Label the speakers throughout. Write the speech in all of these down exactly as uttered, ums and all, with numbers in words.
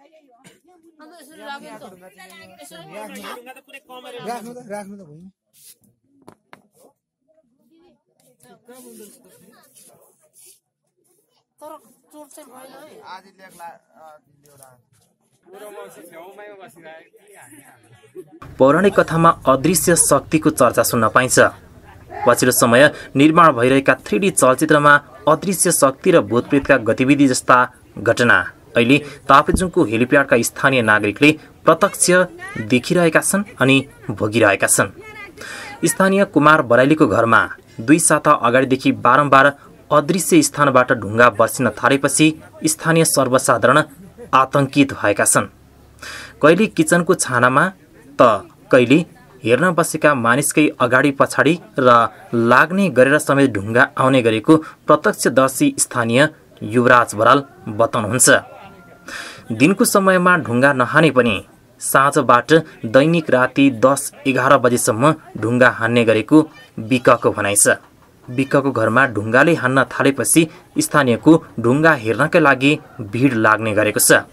Speaker 1: राख्नु त राख्नु त भइन्
Speaker 2: तर चोट चाहिँ भएन है
Speaker 1: आज लेख्ला एउटा
Speaker 3: पौराणिक कथामा अदृश्य शक्तिको चर्चा सुन्न पाइन्छ। पछिल्लो समय निर्माण भइरहेका थ्री डी चलचित्रमा अदृश्य शक्ति र भूतप्रेतका गतिविधि जस्ता घटना अहिले ताप्लेजुङको हेलिप्याडका स्थानीय नागरिकले प्रत्यक्ष देखिरहेका छन् अनि भोगिरहेका छन्। स्थानीय कुमार बराइलीको घरमा दुई साता अगाडिदेखि बारम्बार अदृश्य स्थानबाट ढुङ्गा बर्सिन थालेपछि स्थानीय सर्वसाधारण आतंकित भएका छन्। कहिले किचनको छानामा त कहिले हेर्न बसेका मानिसकै अगाडि पछाडि र लाग्ने गरेर समेत ढुङ्गा आउने गरेको प्रत्यक्षदर्शी स्थानीय युवराज बराल बताउनुहुन्छ। दिनको समयमा ढुङ्गा नहाने पनि साँझबाट दैनिक राति दस एघार बजेसम्म ढुङ्गा हान्ने गरेको बिकको भनाइ छ। बिकको घरमा ढुङ्गाले हान्न थालेपछि स्थानीयको ढुङ्गा हेर्नका लागि भिड लाग्ने गरेको छ।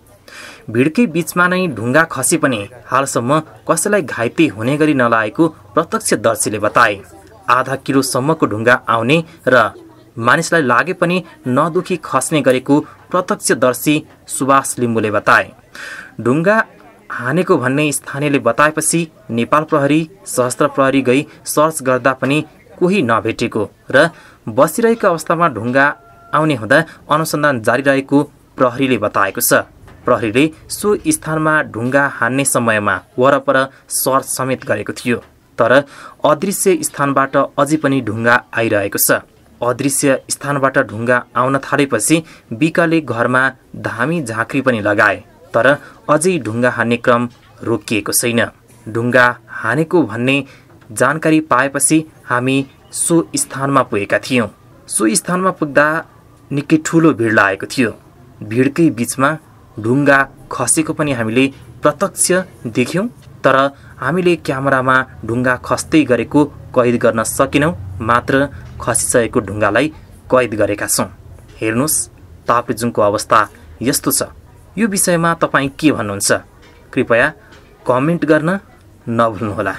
Speaker 3: भिडकै बीचमा नै ढुङ्गा खसे पनि हालसम्म कसैलाई घाइते हुने गरी नलागेको प्रत्यक्षदर्शीले बताए। आधा किलोसम्मको ढुङ्गा आउने र मानिसलाई लागे पनि नदुखी खस्ने गरेको प्रत्यक्षदर्शी सुभाष लिम्बुले बताए। ढुङ्गा हानेको भन्ने स्थानीयले बताएपछि नेपाल प्रहरी सशस्त्र प्रहरी गई सर्च गर्दा पनि कोही नभेटेको र बसिरहेको अवस्थामा ढुङ्गा आउने हुँदा अनुसन्धान जारी रहेको प्रहरीले बताएको छ। प्रहरीले सो स्थानमा ढुङ्गा हान्ने समयमा वरपर सर्च समेत गरेको थियो, तर अदृश्य स्थानबाट अझै पनि ढुङ्गा आइरहेको छ। अदृश्य स्थानबाट ढुङ्गा आउन थालेपछि बिकले घरमा धामी झाँक्री पनि लगाए, तर अझै ढुङ्गा हान्ने क्रम रोकिएको छैन। ढुङ्गा हानेको भन्ने जानकारी पाएपछि हामी सो स्थानमा पुगेका थियौँ। सो स्थानमा पुग्दा निकै ठुलो भिड लागेको थियो। भिडकै बीचमा ढुङ्गा खसेको पनि हामीले प्रत्यक्ष देख्यौँ, तर हामीले क्यामेरामा ढुङ्गा खस्दै गरेको कैद गर्न सकेनौँ, मात्र खसिसकेको ढुङ्गालाई कैद गरेका छौँ। हेर्नुहोस्, ताप्लेजुङको अवस्था यस्तो छ। यो विषयमा तपाईँ के भन्नुहुन्छ? कृपया कमेन्ट गर्न नभुल्नुहोला।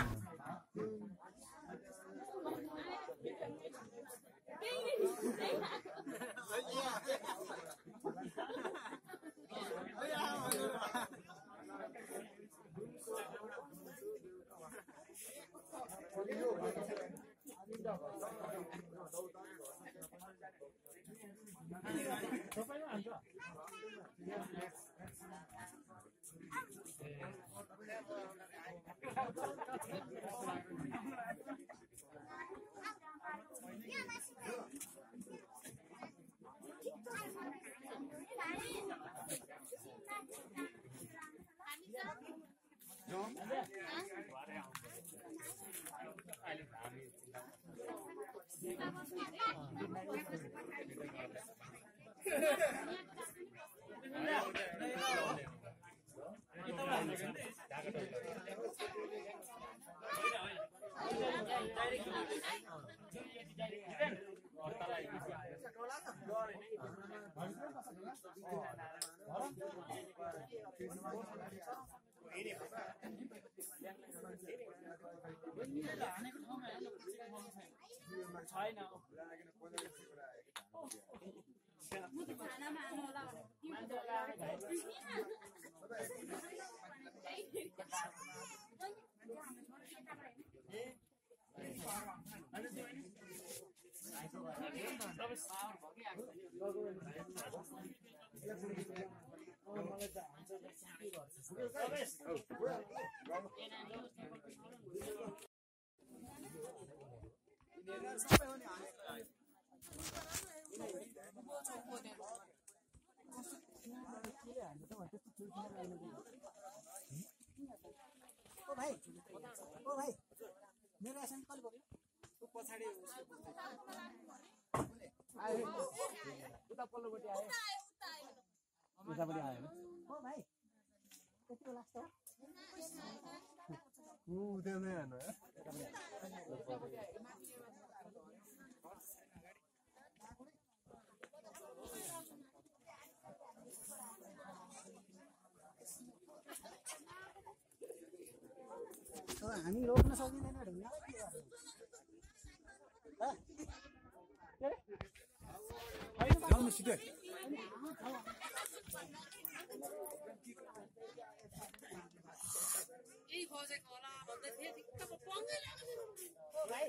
Speaker 2: ओ भाइ ओ भाइ मेरो एसन कल बोल्यो उ पछाडी आयो उता पल्लोपट्टि आयो उतापट्टि आयो ओ भाइ कति बेला छ उ उता नै आनु हामी रोक्न सकिँदैन ढुङ्गालाई के गर्नु
Speaker 1: जाउँ न सिधै
Speaker 4: यही खोजेको होला भन्दै थिएँ ढिक्क पङ्गै लाग्यो
Speaker 2: भाइ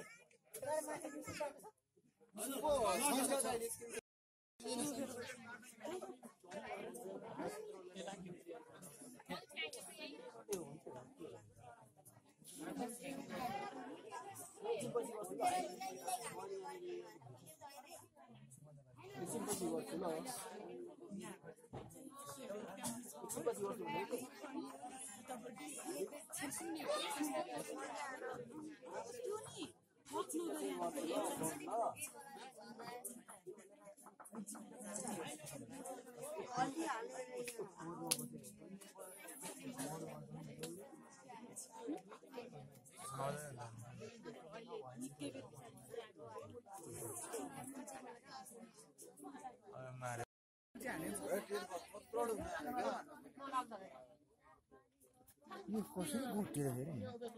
Speaker 2: यो कसरी गुटेर फेरि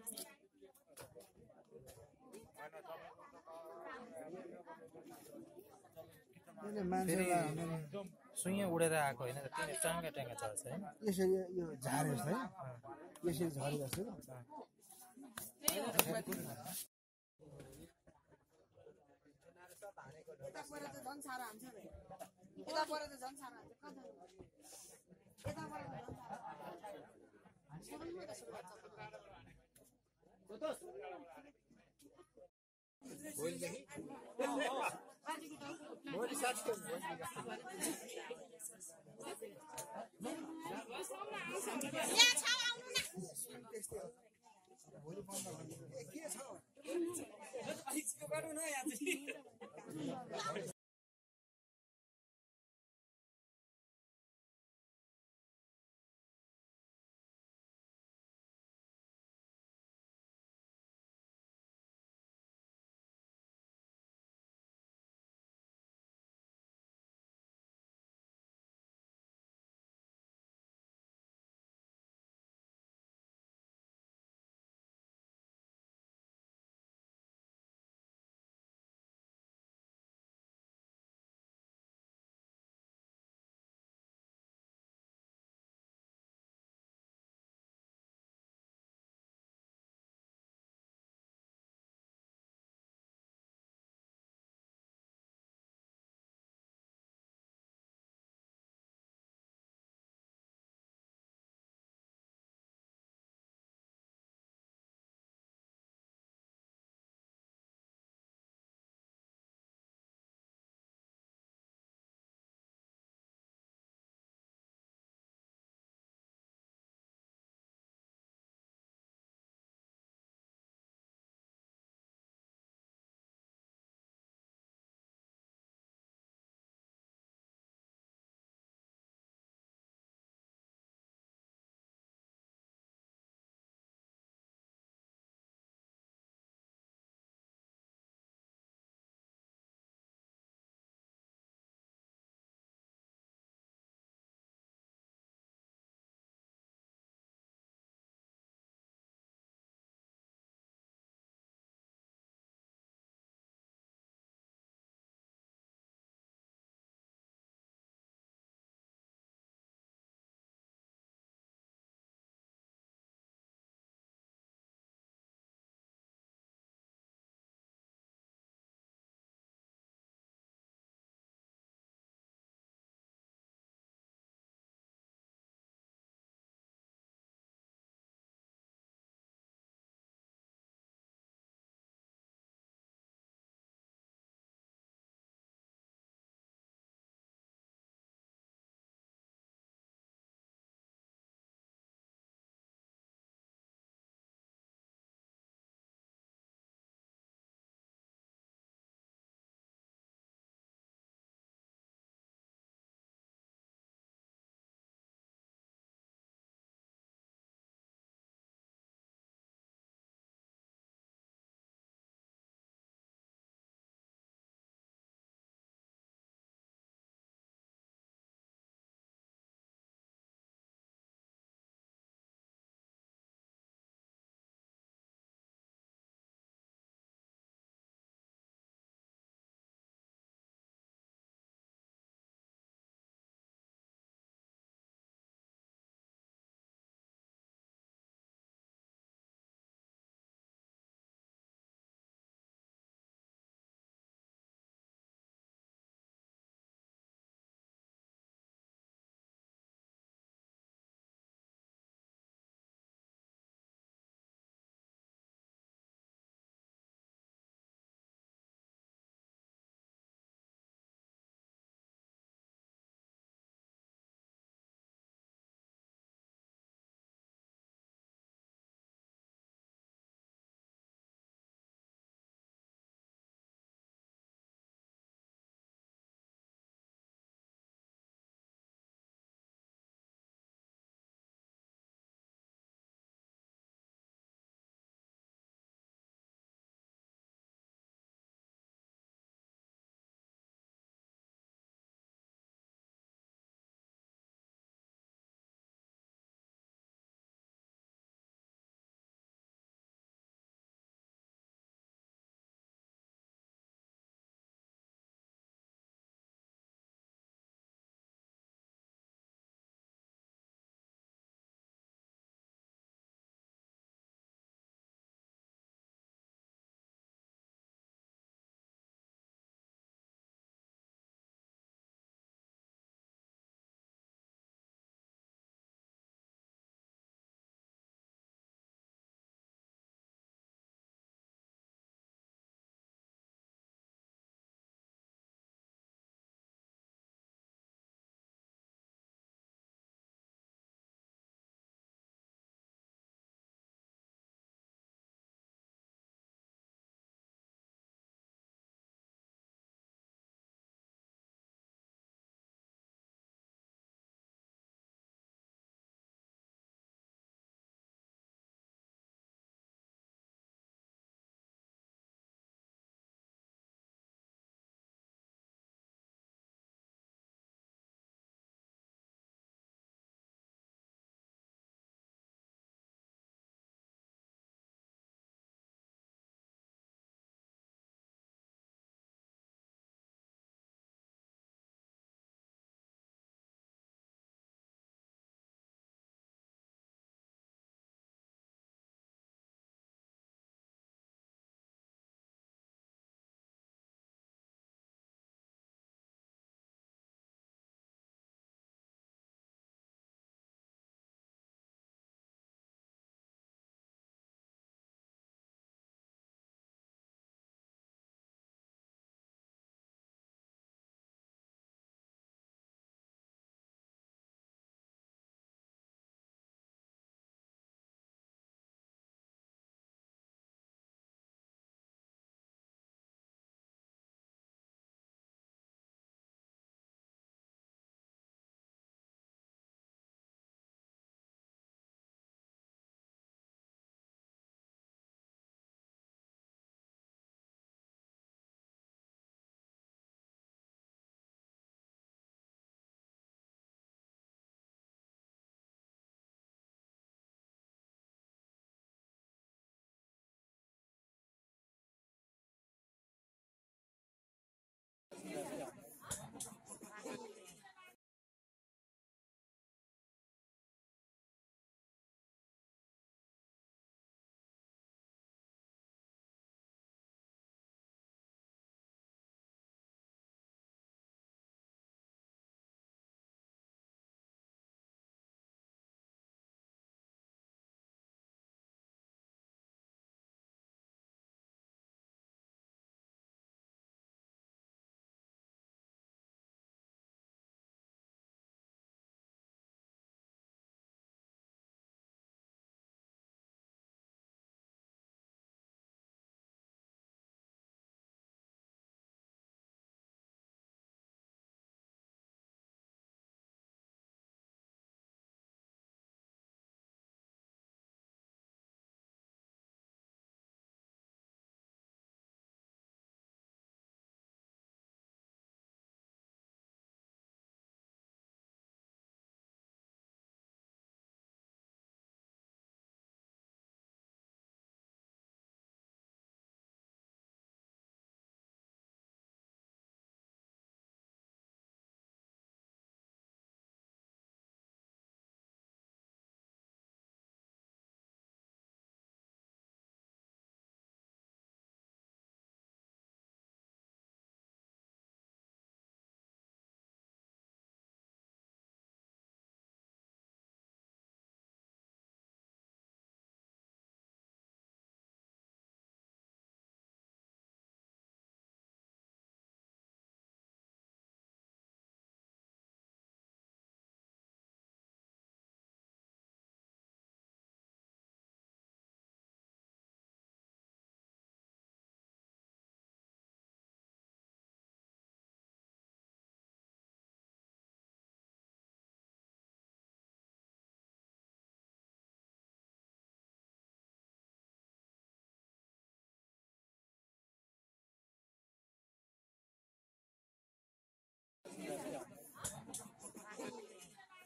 Speaker 1: सुइँ उडेर आएको होइन तिन टाङ्गा टाङ्गा चल्छ है
Speaker 2: यसरी यो झारेछ है यसरी झरेको छ
Speaker 4: यता परेर त झन् साह्रो हान्छ नि यता परेर त झन् साह्रो हान्छ कता यता परेर त झन् साह्रो